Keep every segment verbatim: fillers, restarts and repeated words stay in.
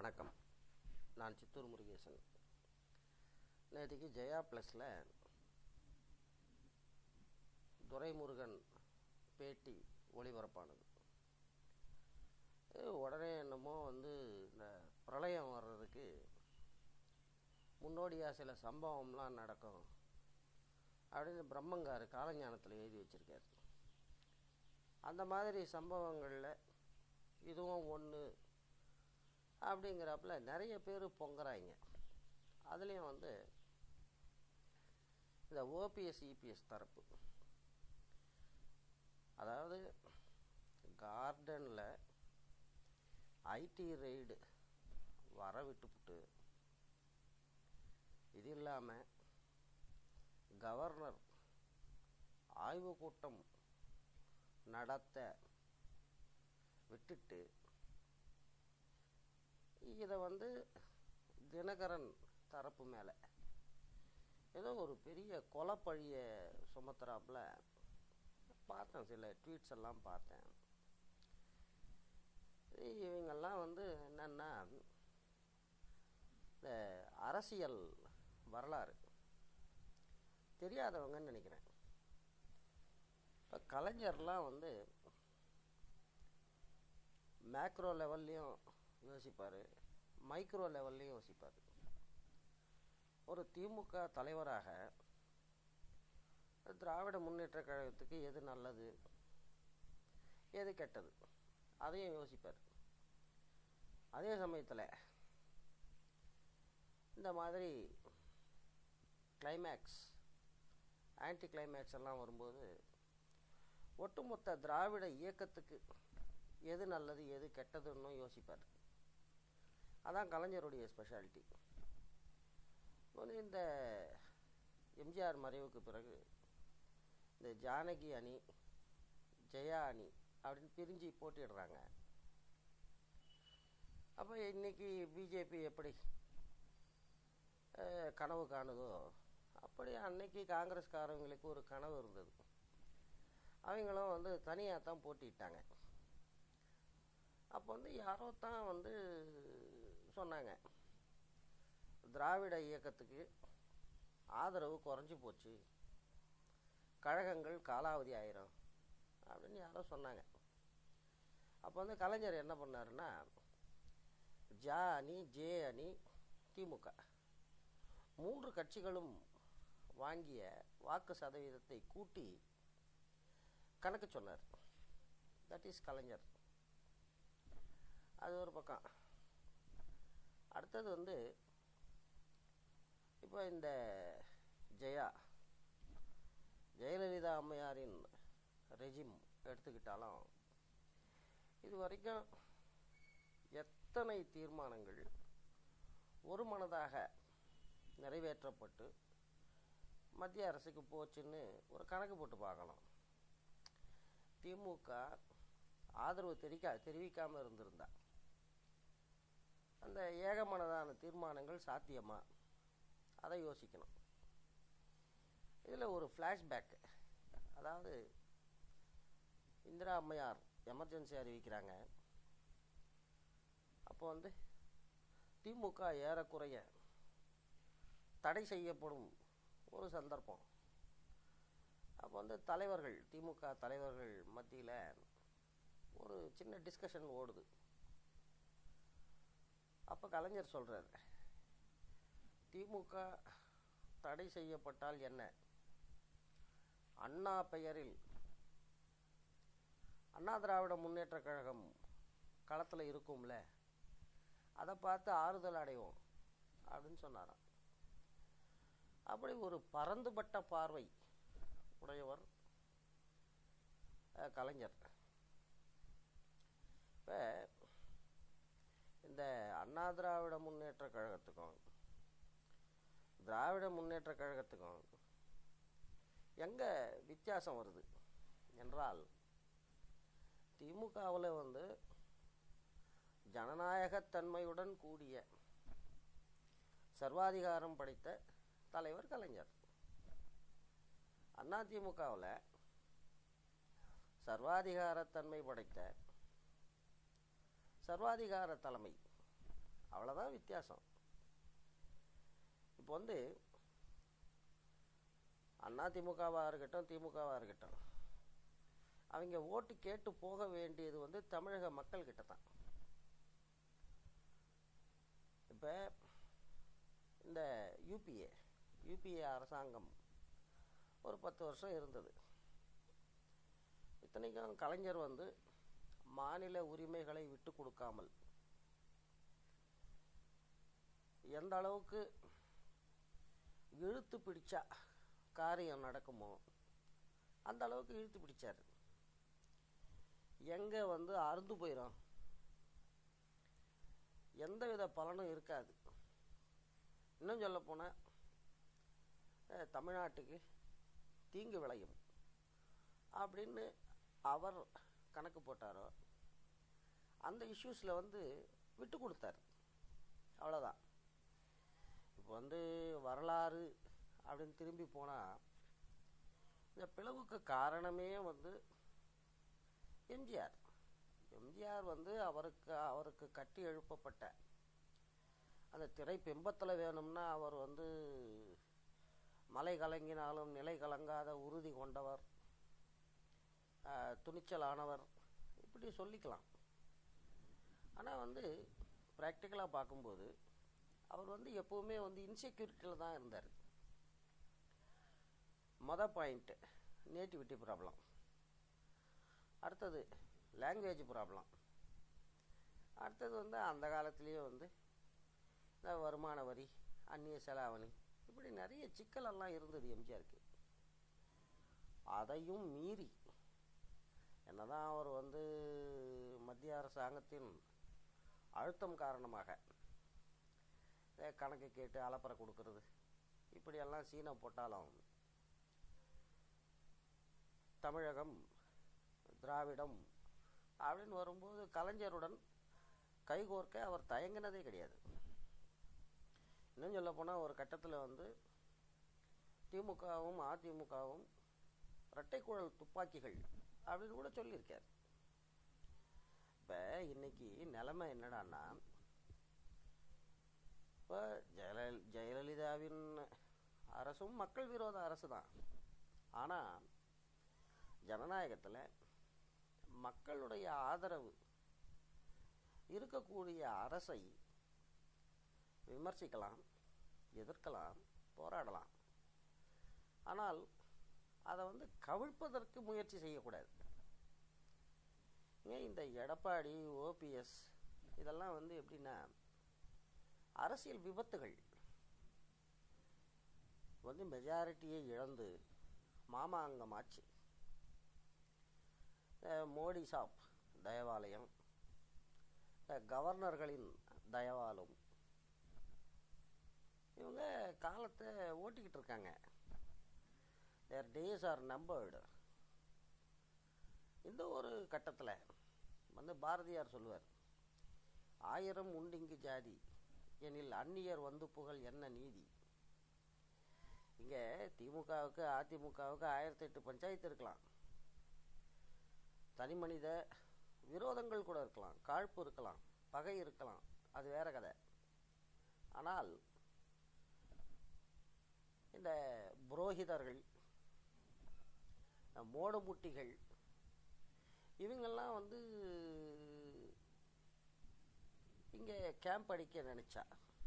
வணக்கம். நான் சித்தூர் முருகேசன். நேற்றுக்கு ஜெயா ப்ளஸில் துரைமுருகன் பேட்டி ஒளிபரப்பானது. உடனே என்னமோ வந்து இந்த பிரளயம் வர்றதுக்கு முன்னோடியாக சில சம்பவம்லாம் நடக்கும் அப்படின்னு பிரம்மங்கார் காலஞானத்தில் எழுதி வச்சுருக்கார். அந்த மாதிரி சம்பவங்களில் இதுவும் ஒன்று அப்படிங்கிறப்பல நிறைய பேர் பொங்குறாங்க. அதுலேயும் வந்து இந்த ஓபிஎஸ் இபிஎஸ் தரப்பு, அதாவது கார்டனில் ஐடி ரெய்டு வர விட்டுப்புட்டு, இது இல்லாமல் கவர்னர் ஆய்வு கூட்டம் நடத்த விட்டுட்டு இதை வந்து தினகரன் தரப்பு மேலே ஏதோ ஒரு பெரிய கொலைப்பழியை சுமத்துறாப்புல பார்த்தேன். சில ட்வீட்ஸ் எல்லாம் பார்த்தேன். இவங்கெல்லாம் வந்து என்னென்னா இந்த அரசியல் வரலாறு தெரியாதவங்கன்னு நினைக்கிறேன். இப்போ கலைஞர்லாம் வந்து மேக்ரோ லெவல்லையும் யோசிப்பார், மைக்ரோ லெவல்லையும் யோசிப்பார். ஒரு திமுக தலைவராக திராவிட முன்னேற்ற கழகத்துக்கு எது நல்லது எது கெட்டது அதையும் யோசிப்பார். அதே சமயத்தில் இந்த மாதிரி கிளைமேக்ஸ் ஆன்டி கிளைமேக்ஸ் எல்லாம் வரும்போது ஒட்டுமொத்த திராவிட இயக்கத்துக்கு எது நல்லது எது கெட்டதுன்னு யோசிப்பார். அதான் கலைஞருடைய ஸ்பெஷாலிட்டி. வந்து இந்த எம்ஜிஆர் மறைவுக்கு பிறகு இந்த ஜானகி அணி, ஜெயா அணி அப்படின்னு பிரிஞ்சு போட்டிடுறாங்க. அப்போ இன்றைக்கி பிஜேபி எப்படி கனவு காணுதோ அப்படி அன்னைக்கு காங்கிரஸ்காரங்களுக்கு ஒரு கனவு இருந்தது. அவங்களும் வந்து தனியாக தான் போட்டிட்டாங்க. அப்போ வந்து யாரோ தான் வந்து சொன்னாங்க, திராவிட இயக்கத்துக்கு ஆதரவு குறைஞ்சி போச்சு, கழகங்கள் காலாவதி ஆயிரும் அப்படின்னு யாரோ சொன்னாங்க. அப்போ வந்து கலைஞர் என்ன பண்ணாருன்னா, ஜா அணி, ஜே அணி, திமுக மூன்று கட்சிகளும் வாங்கிய வாக்கு சதவீதத்தை கூட்டி கணக்கு சொன்னார். That is Kalaignar. அது ஒரு பக்கம். அடுத்தது வந்து இப்போ இந்த ஜெயா ஜெயலலிதா அம்மையாரின் ரெஜிம் எடுத்துக்கிட்டாலும் இது வரைக்கும் எத்தனை தீர்மானங்கள் ஒரு மனதாக நிறைவேற்றப்பட்டு மத்திய அரசுக்கு போச்சுன்னு ஒரு கணக்கு போட்டு பார்க்கலாம். திமுக ஆதரவு தெரிவிக்கா தெரிவிக்காமல் இருந்திருந்தா அந்த ஏகமனதான தீர்மானங்கள் சாத்தியமா, அதை யோசிக்கணும். இதில் ஒரு ஃப்ளாஷ்பேக், அதாவது இந்திரா அம்மையார் எமர்ஜென்சி அறிவிக்கிறாங்க. அப்போ வந்து திமுக ஏறக்குறைய தடை செய்யப்படும் ஒரு சந்தர்ப்பம். அப்போ வந்து தலைவர்கள், திமுக தலைவர்கள் மத்தியில் ஒரு சின்ன டிஸ்கஷன் ஓடுது. அப்போ கலைஞர் சொல்கிறார், திமுக தடை செய்யப்பட்டால் என்ன, அண்ணா பெயரில் அண்ணா திராவிட முன்னேற்ற கழகம் களத்தில் இருக்கும்ல, அதை பார்த்து ஆறுதல் அடைவோம் அப்படின்னு சொன்னாராம். அப்படி ஒரு பரந்துபட்ட பார்வை உடையவர் கலைஞர். இப்போ இந்த அண்ணா திராவிட முன்னேற்ற கழகத்துக்கும் திராவிட முன்னேற்ற கழகத்துக்கும் எங்கே வித்தியாசம் வருது என்றால், திமுகவில் வந்து ஜனநாயகத்தன்மையுடன் கூடிய சர்வாதிகாரம் படைத்த தலைவர் கலைஞர். அதிமுகவில் சர்வாதிகாரத்தன்மை படைத்த சர்வாதிகார தலைமை அவ்வளோதான் வித்தியாசம். இப்போ வந்து அதிமுகவாக இருக்கட்டும், திமுகவாக இருக்கட்டும், அவங்க ஓட்டு கேட்டு போக வேண்டியது வந்து தமிழக மக்கள்கிட்ட தான். இப்போ இந்த யூபிஏ யூபிஏ அரசாங்கம் ஒரு பத்து வருஷம் இருந்தது. இத்தனைக்கும் கலைஞர் வந்து மாநில உரிமைகளை விட்டு கொடுக்காமல் எந்த அளவுக்கு இழுத்து பிடிச்சா காரியம் நடக்குமோ அந்த அளவுக்கு இழுத்து பிடிச்சார். எங்கே வந்து அறுந்து போயிடும், எந்த வித பலனும் இருக்காது. இன்னும் சொல்ல போனால் தமிழ்நாட்டுக்கு தீங்கு விளையும் அப்படின்னு அவர் கணக்கு போட்டாரோ அந்த இஷ்யூஸில் வந்து விட்டு கொடுத்தார். அவ்வளோதான். இப்போ வந்து வரலாறு அப்படின்னு திரும்பி போனால் இந்த பிளவுக்கு காரணமே வந்து எம்ஜிஆர். எம்ஜிஆர் வந்து அவருக்கு அவருக்கு கட்டி எழுப்பப்பட்ட அந்த திரை பிம்பத்தில் வேணும்னா அவர் வந்து மலை கலங்கினாலும் நிலை கலங்காத உறுதி கொண்டவர், துணிச்சலானவர், இப்படி சொல்லிக்கலாம். ஆனால் வந்து ப்ராக்டிக்கலாக பார்க்கும்போது அவர் வந்து எப்போவுமே வந்து இன்செக்யூரிட்டியில் தான் இருந்தார். மொதல் பாயிண்ட்டு நேட்டிவிட்டி ப்ராப்ளம், அடுத்தது லாங்குவேஜ் ப்ராப்ளம், அடுத்தது வந்து அந்த காலத்துலேயே வந்து இந்த வருமான வரி, அந்நிய செலாவணி, இப்படி நிறைய சிக்கலெல்லாம் இருந்தது எம்ஜிஆருக்கு. அதையும் மீறி என்னதான் அவர் வந்து மத்திய அரசாங்கத்தின் அழுத்தம் காரணமாக கணக்கு கேட்டு அலப்பறை கொடுக்கறது இப்படியெல்லாம் சீனை போட்டாலும் தமிழகம் திராவிடம் அப்படின்னு வரும்போது கலைஞருடன் கைகோர்க்க அவர் தயங்கினதே கிடையாது. இன்னும் சொல்ல போனால் ஒரு கட்டத்தில் வந்து திமுகவும் அதிமுகவும் இரட்டைக்குழல் துப்பாக்கிகள் அப்படின்னு கூட சொல்லியிருக்கார். இப்போ இன்னைக்கு நிலைமை என்னடான்னா, இப்போ ஜெயலலி ஜெயலலிதாவின் அரசும் மக்கள் விரோத அரசு தான். ஆனால் ஜனநாயகத்தில் மக்களுடைய ஆதரவு இருக்கக்கூடிய அரசை விமர்சிக்கலாம், எதிர்க்கலாம், போராடலாம். ஆனால் அதை வந்து கவிழ்ப்பதற்கு முயற்சி செய்யக்கூடாது. ஏன் இந்த எடப்பாடி, ஓபிஎஸ் இதெல்லாம் வந்து எப்படின்னா அரசியல் விபத்துகள். வந்து மெஜாரிட்டியை இழந்து மாமாங்கமாச்சு. மோடி சாப் தயவாலயம், கவர்னர்களின் தயவாலும் இவங்க காலத்தை ஓட்டிக்கிட்டு இருக்காங்க. Their days are numbered. இந்த ஒரு கட்டத்தில் வந்து பாரதியார் சொல்லுவார், ஆயிரம் உண்டிங்கு ஜாதி எனில் அந்நியர் வந்து புகழ் என்ன நீதி. இங்கே திமுகவுக்கு அதிமுகவுக்கு ஆயிரத்தி எட்டு பஞ்சாயத்து இருக்கலாம், தனி மனித விரோதங்கள் கூட இருக்கலாம், காழ்ப்பு இருக்கலாம், பகை இருக்கலாம், அது வேற கதை. ஆனால் இந்த புரோகிதர்கள், மோடமுட்டிகள் இவங்கெல்லாம் வந்து இங்கே கேம்ப் அடிக்க நினச்சா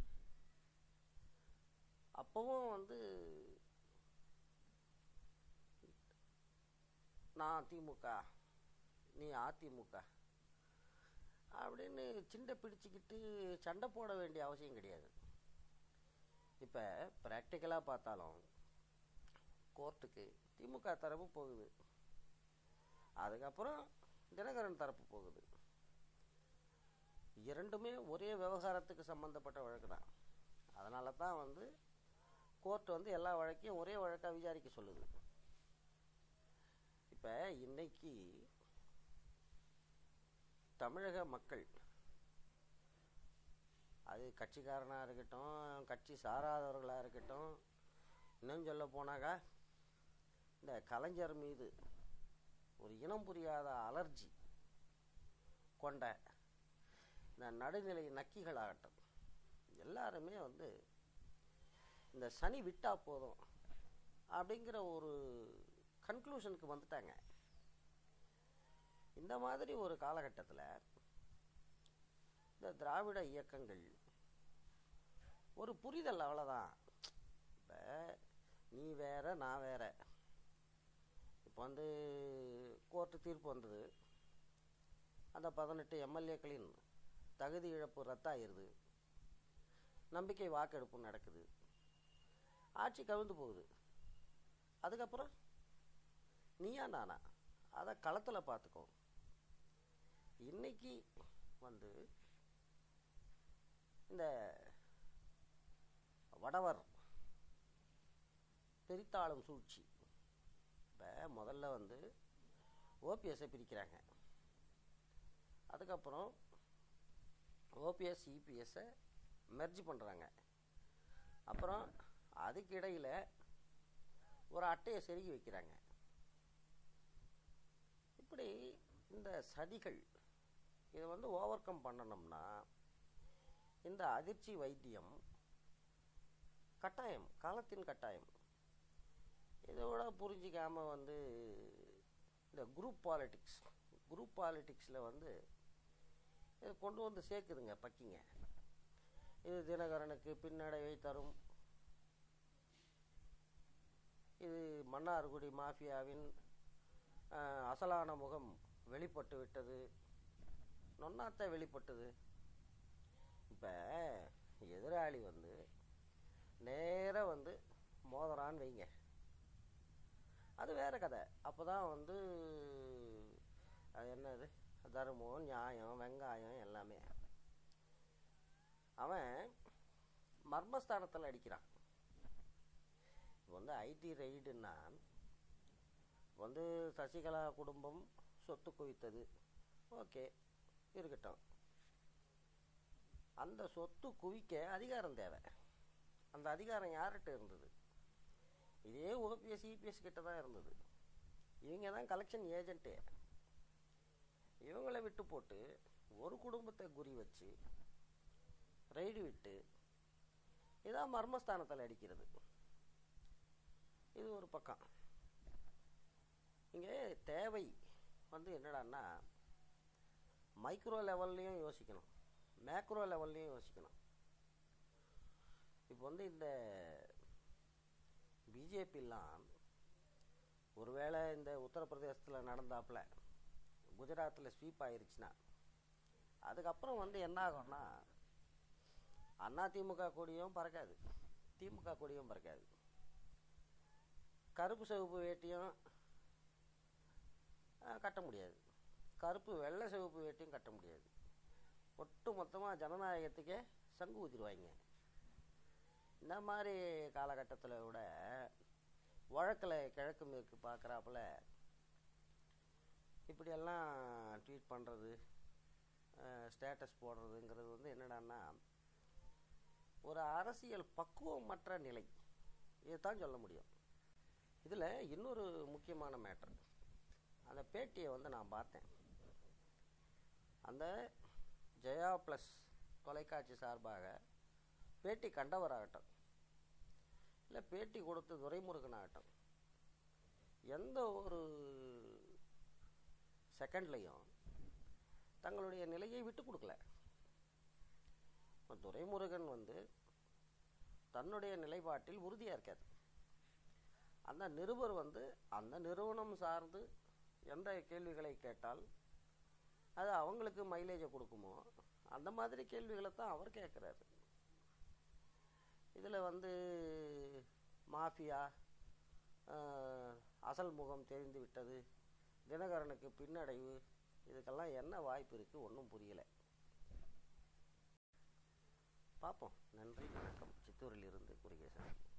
அப்பவும் வந்து நான் திமுக நீ அதிமுக அப்படின்னு சிண்டை பிடிச்சிக்கிட்டு சண்டை போட வேண்டிய அவசியம் கிடையாது. இப்போ ப்ராக்டிக்கலாக பார்த்தாலும் கோர்ட்டுக்கு திமுக தரப்பு போகுது, அதுக்கப்புறம் தினகரன் தரப்பு போகுது. இரண்டுமே ஒரே விவகாரத்துக்கு சம்மந்தப்பட்ட வழக்கு தான். அதனால தான் வந்து கோர்ட் வந்து எல்லா வழக்கையும் ஒரே வழக்காக விசாரிக்க சொல்லுது. இப்போ இன்னைக்கு தமிழக மக்கள், அது கட்சிக்காரனாக இருக்கட்டும், கட்சி சாராதவர்களாக இருக்கட்டும், இன்னும் சொல்ல போனாக்கா இந்த கலைஞர் மீது ஒரு இனம் புரியாத அலர்ஜி கொண்ட இந்த நடுநிலை நக்கிகளாகட்டும், எல்லாருமே வந்து இந்த சனி விட்டா போதும் அப்படிங்கிற ஒரு கன்க்ளூஷனுக்கு வந்துட்டாங்க. இந்த மாதிரி ஒரு காலகட்டத்தில் இந்த திராவிட இயக்கங்கள் ஒரு புரிதல், அவ்வளோதான். இப்போ நீ வேற நான் வேற. இப்போ வந்து கோர்ட்டு தீர்ப்பு வந்தது, அந்த பதினெட்டு எம்எல்ஏக்களின் தகுதி இழப்பு ரத்தாயிருது, நம்பிக்கை வாக்கெடுப்பு நடக்குது, ஆட்சி கவிழ்ந்து போகுது. அதுக்கப்புறம் நீயா நானா, அதை களத்தில் பார்த்துக்கோ. இன்னைக்கு வந்து இந்த வடவர் பிரித்தாளும் சூழ்ச்சி. இப்போ முதல்ல வந்து ஓபிஎஸ்ஸை பிரிக்கிறாங்க, அதுக்கப்புறம் ஓபிஎஸ் இபிஎஸ்ஸை மெர்ஜ் பண்ணுறாங்க, அப்புறம் அதுக்கு இடையில் ஒரு அட்டையை செருகி வைக்கிறாங்க. இப்படி இந்த சதிகள் இதை வந்து ஓவர் கம் பண்ணணும்னா இந்த அதிர்ச்சி வைத்தியம் கட்டாயம், காலத்தின் கட்டாயம். இதோட புரிஞ்சிக்காமல் வந்து இந்த குரூப் பாலிட்டிக்ஸ் குரூப் பாலிட்டிக்ஸில் வந்து இதை கொண்டு வந்து சேர்க்குதுங்க பக்கிங்க. இது தினகரனுக்கு பின்னடைவை தரும், இது மன்னார்குடி மாஃபியாவின் அசலான முகம் வெளிப்பட்டு விட்டது, நொன்னாத்த வெளிப்பட்டது. இப்போ எதிராளி வந்து நேராக வந்து மோதறான்னு வைங்க, அது வேற கதை. அப்போ தான் வந்து அது என்னது தர்மம், நியாயம், வெங்காயம் எல்லாமே. அவன் மர்மஸ்தானத்தில் அடிக்கிறான். இப்போ வந்து ஐடி ரெய்டுன்னா வந்து சசிகலா குடும்பம் சொத்து குவித்தது, ஓகே இருக்கட்டும். அந்த சொத்து குவிக்க அதிகாரம் தேவை. அந்த அதிகாரம் யார்கிட்ட இருந்தது? இதே ஓபிஎஸ் இபிஎஸ் கிட்ட தான் இருந்தது. இவங்க தான் கலெக்ஷன் ஏஜென்ட்டே. இவங்களை விட்டு போட்டு ஒரு குடும்பத்தை குறி வச்சு ரைடு விட்டு இதான் மர்மஸ்தானத்தில் அடிக்கிறது. இது ஒரு பக்கம். இங்கே தேவை வந்து என்னடான்னா மைக்ரோ லெவல்லையும் யோசிக்கணும், மேக்ரோ லெவல்லையும் யோசிக்கணும். இப்போ வந்து இந்த பிஜேபிலாம் ஒருவேளை இந்த உத்தரப்பிரதேசத்தில் நடந்தாப்புல குஜராத்தில் ஸ்வீப் ஆயிருச்சுன்னா அதுக்கப்புறம் வந்து என்ன ஆகும்னா அண்ணா திமுக கொடியும் பறக்காது, திமுக கொடியும் பறக்காது, கருப்பு சிவப்பு வேட்டியும் கட்ட முடியாது, கருப்பு வெள்ளை சிவப்பு வேட்டியும் கட்ட முடியாது. ஒட்டு மொத்தமாக ஜனநாயகத்துக்கே சங்கு ஊதிடுவாங்க. இந்த மாதிரி காலகட்டத்தில் விட வழக்கில் கிழக்கு மேற்கு பார்க்குறாப்புல இப்படியெல்லாம் ட்வீட் பண்ணுறது, ஸ்டேட்டஸ் போடுறதுங்கிறது வந்து என்னடான்னா ஒரு அரசியல் பக்குவமற்ற நிலை. இதுதான் சொல்ல முடியும். இதில் இன்னொரு முக்கியமான மேட்ரு, அந்த பேட்டியை வந்து நான் பார்த்தேன். அந்த ஜெயா ப்ளஸ் தொலைக்காட்சி சார்பாக பேட்டி கண்டவராகட்டும், இல்லை பேட்டி கொடுத்த துரைமுருகன் ஆகட்டும், எந்த ஒரு செகண்ட்லையும் தங்களுடைய நிலையை விட்டு கொடுக்கல. துரைமுருகன் வந்து தன்னுடைய நிலைப்பாட்டில் உறுதியாக இருக்காது. அந்த நிருபர் வந்து அந்த நிறுவனம் சார்ந்து எந்த கேள்விகளை கேட்டால் அது அவங்களுக்கு மைலேஜை கொடுக்குமோ அந்த மாதிரி கேள்விகளை தான் அவர் கேட்குறாரு. இதில் வந்து மாஃபியா, அசல் முகம் தெரிந்து விட்டது, தினகரனுக்கு பின்னடைவு, இதுக்கெல்லாம் என்ன வாய்ப்பு இருக்குது ஒன்றும் புரியலை. பார்ப்போம். நன்றி, வணக்கம். சித்தூரில் இருந்து குருகேசன்.